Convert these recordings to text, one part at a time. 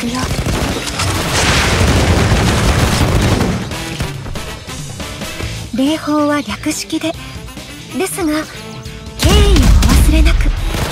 くよ。礼法は略式ですが敬意をお忘れなく。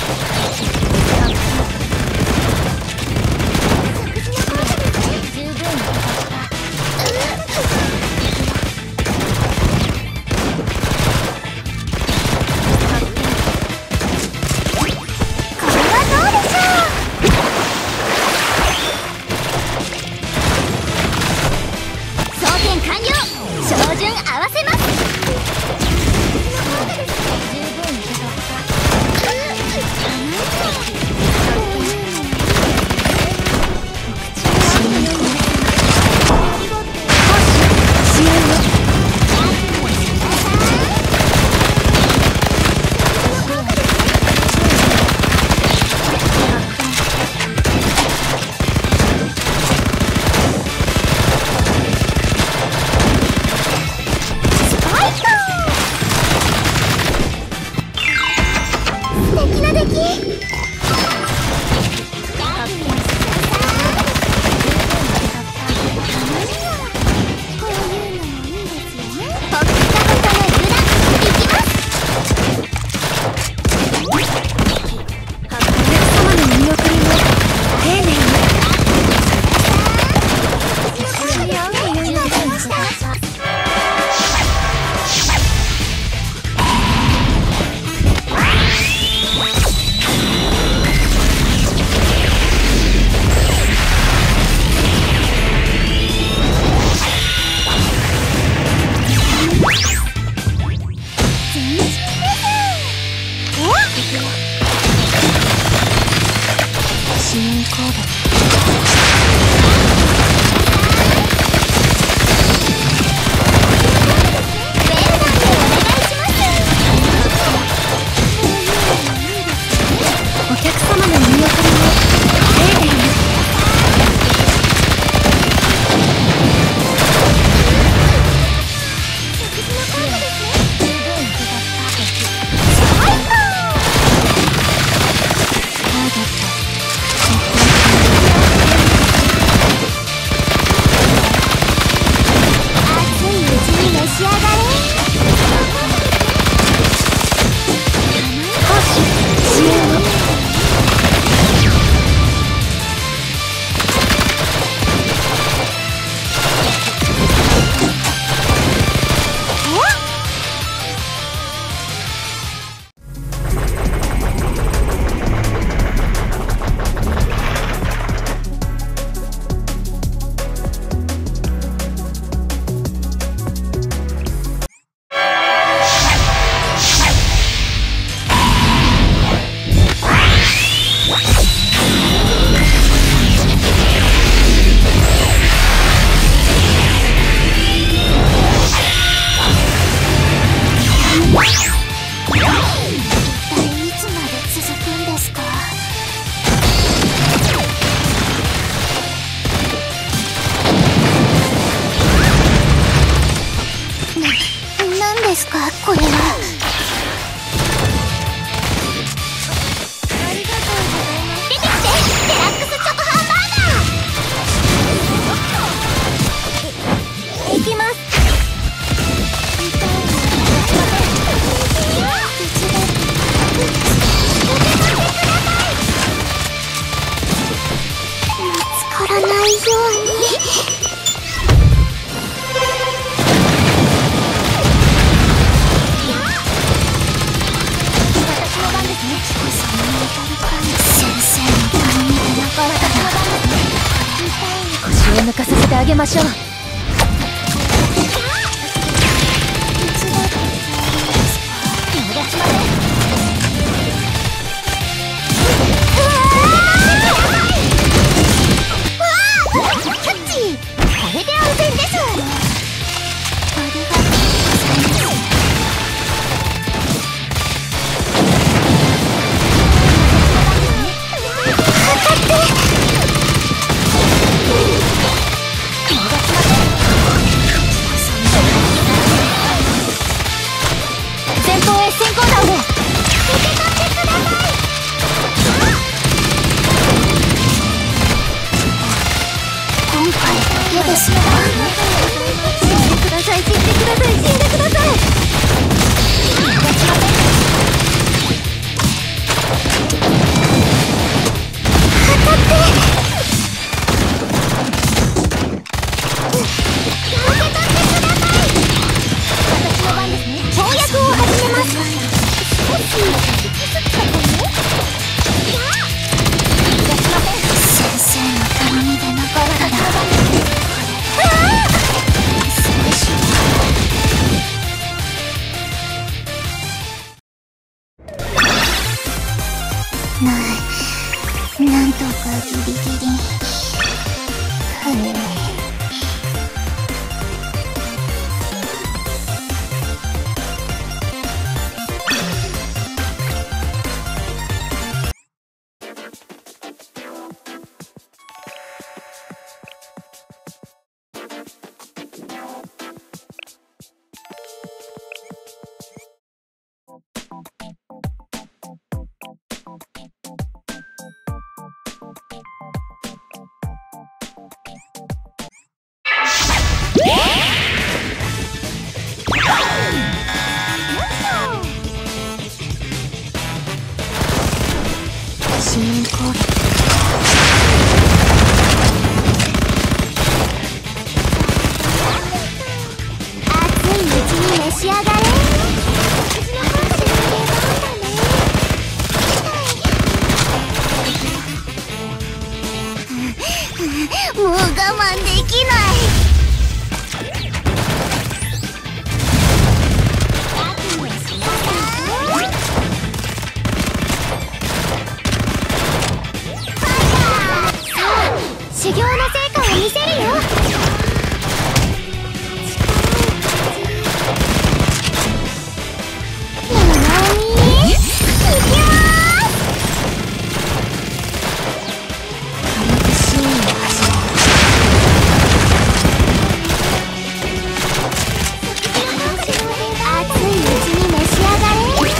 抜かさせてあげましょう。逃がしません。 なんとかギリギリ。支援攻撃。熱いうちに召し上がれ。もう我慢できない。修行の成果を見せるよ。なのにいきます。火力シーンを始める。熱いうちに召し上がれ。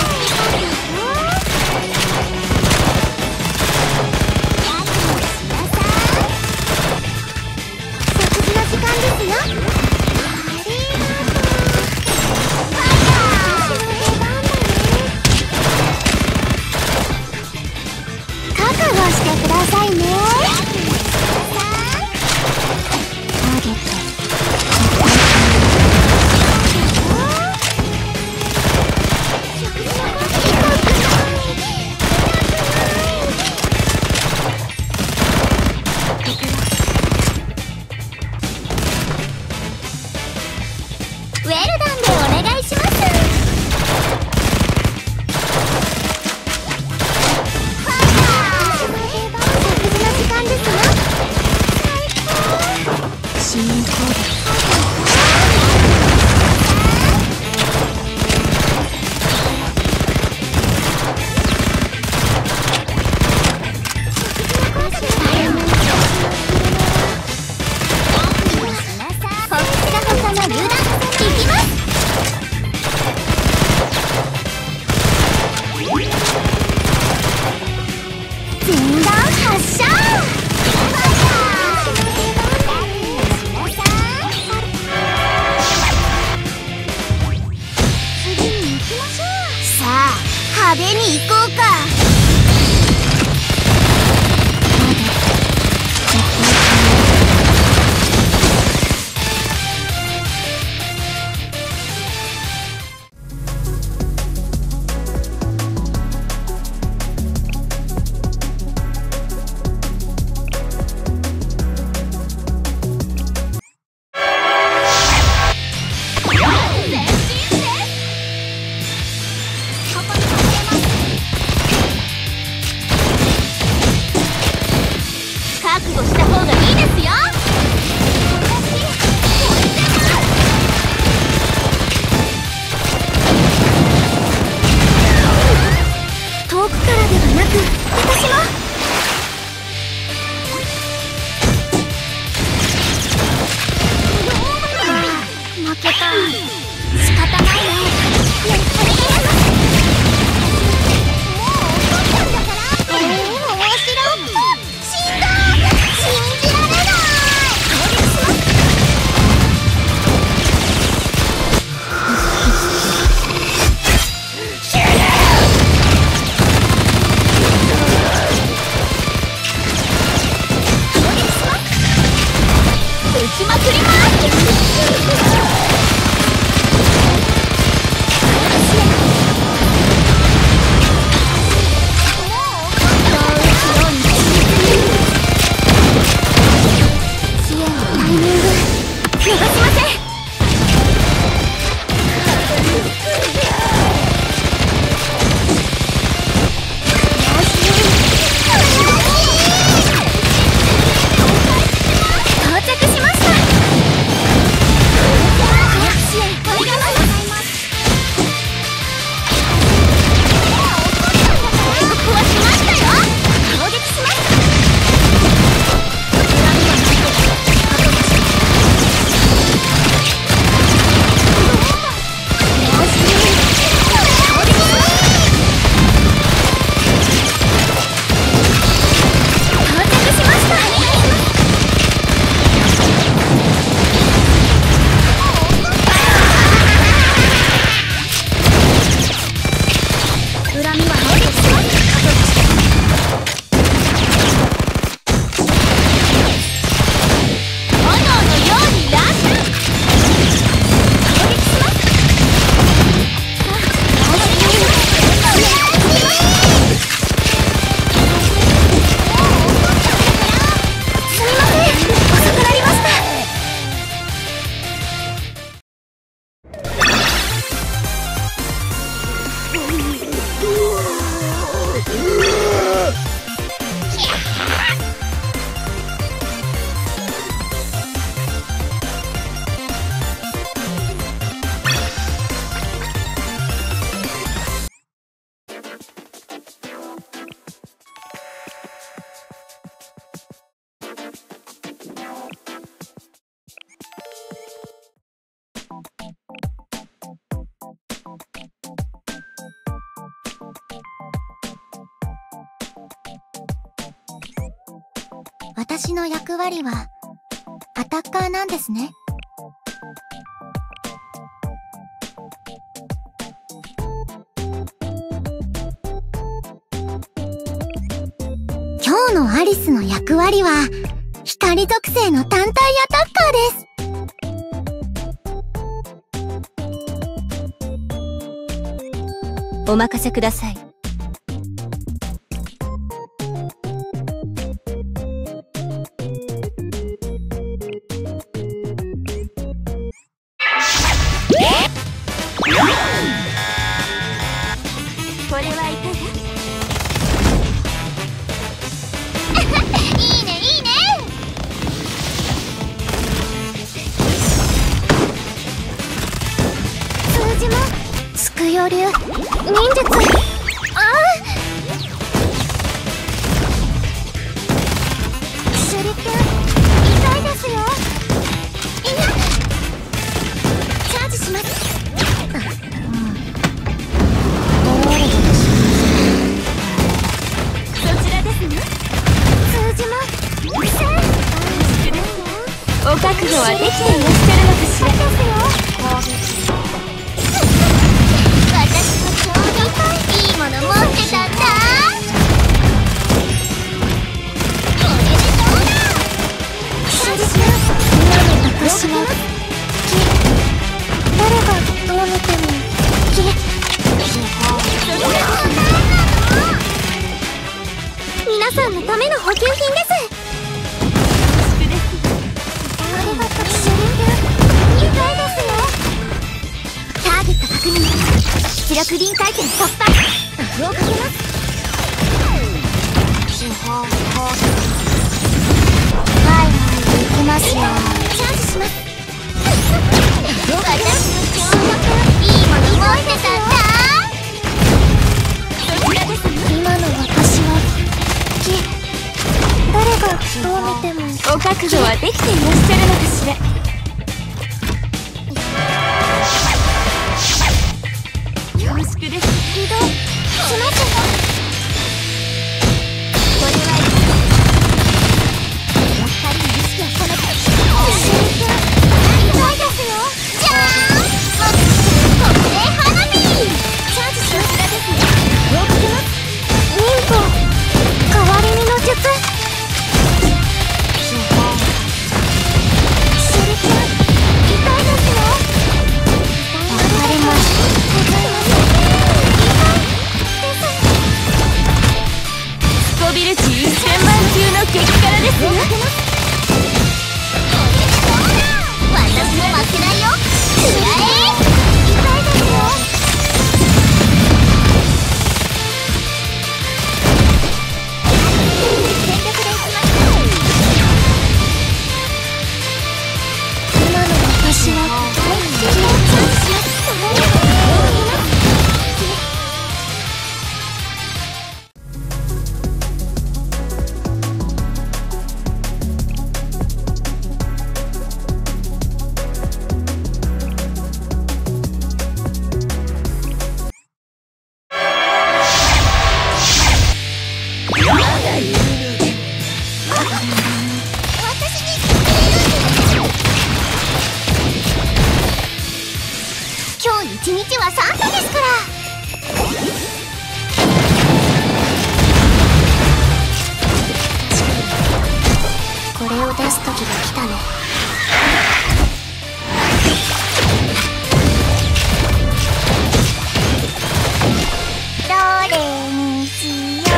時間ですよ。覚悟してくださいね。ターゲットウェルダンでお願いします。食事の時間ですよ。支援攻撃。ほっかほかの榴弾いきます。全弾発射。次に行きましょう。さあ派手に行こうか。覚悟した方がいいですよ。遠くからではなく私も。負けた。仕方ないね。やりたいです。 私の役割はアタッカーなんですね。今日のアリスの役割は光属性の単体アタッカーです。 お任せください。これはいかが？ いいねいいね。数字もつくよ流忍術。ああ手裏剣痛いですよ。いやチャージします。 お覚悟はできていらっしゃるのかしら。 私もちょうどいいもの持ってたんだ。これでどうだ。私は誰がどう見ても皆さんのための補給品です。ターゲット確認。出力臨界点突破。バフをかけます。はい行きますよ。チャージします。私のちょうどいいもの持ってたんだ。今の私は誰がどう見てもお覚悟はできていらっしゃるのかしら。恐縮です。移動しますよ。これはいい。やっぱり意識を込めて痛いですよ。じゃーん特製花火。チャージします。よく出ます。忍法代わりにの術。 ビル値1000万級の激辛ですよ。 私も負けないよ。痛いですよ。全力でいきます。今の私は一日はサンタですから。これを出す時が来たね。どれにしよう。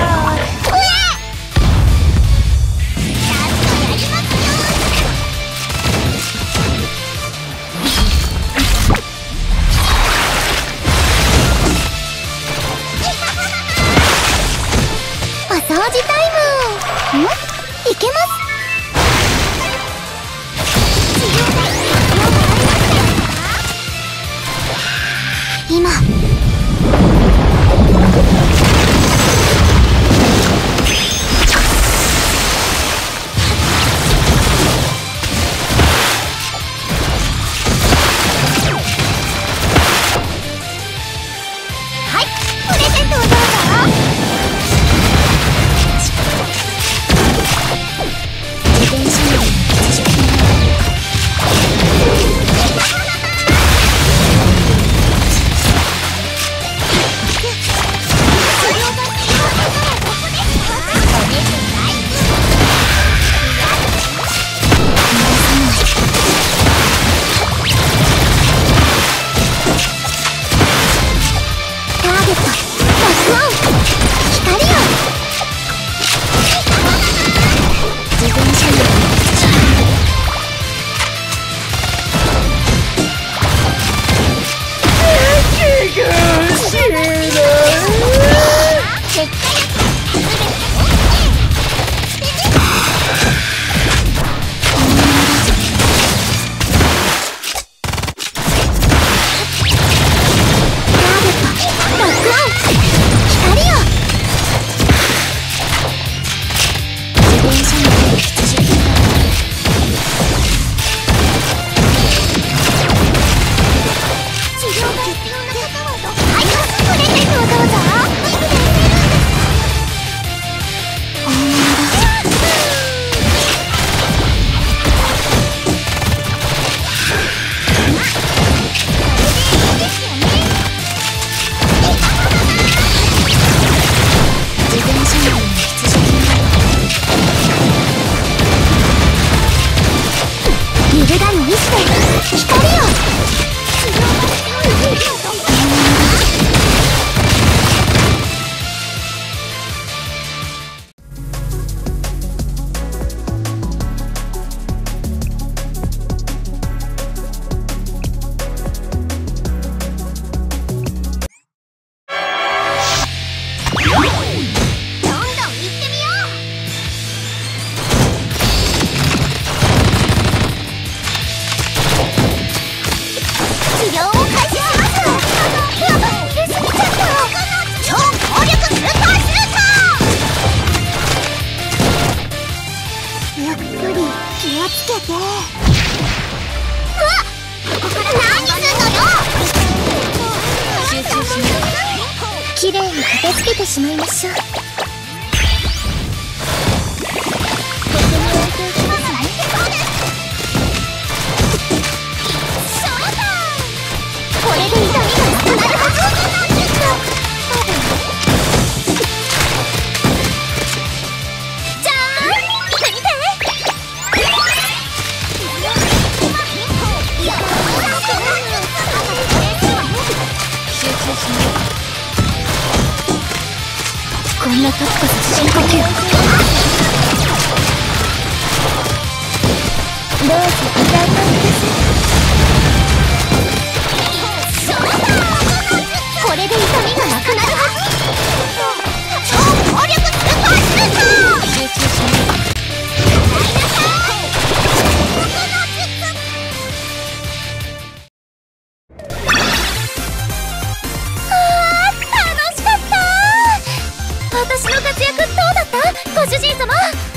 掃除タイム。いけます。今はいプレゼントをどうぞ。 をつけて。うわっ、ここから何すんのよ。 集中しない。 綺麗に片付けてしまいましょう。ここに置いておきますね。これで痛みがなくなるはず。じゃーん、見て見て。 集中しない。こんな時こそ深呼吸。 どうぞご堪能ください。これで痛みがなくなるはず。超強力スーパーシュート。 集中しない。 楽しかった。私の活躍どうだった？ご主人様。